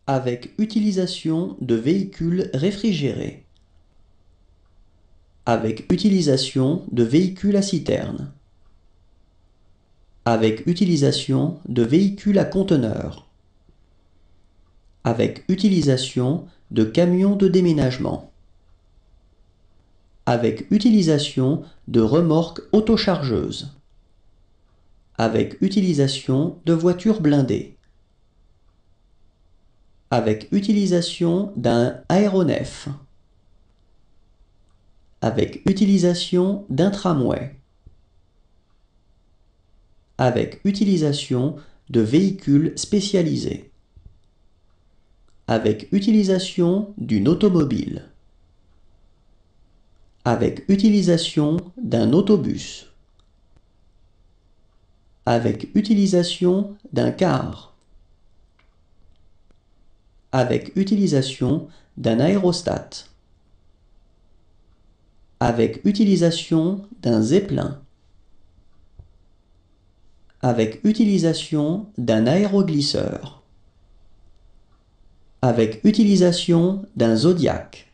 avec utilisation de véhicules réfrigérés, avec utilisation de véhicules à citerne, avec utilisation de véhicules à conteneurs, avec utilisation de camions de déménagement, avec utilisation de remorques autochargeuses, avec utilisation de voitures blindées, avec utilisation d'un aéronef, avec utilisation d'un tramway, avec utilisation de véhicules spécialisés, avec utilisation d'une automobile, avec utilisation d'un autobus, avec utilisation d'un car, avec utilisation d'un aérostat, avec utilisation d'un zeppelin, avec utilisation d'un aéroglisseur, avec utilisation d'un Zodiac,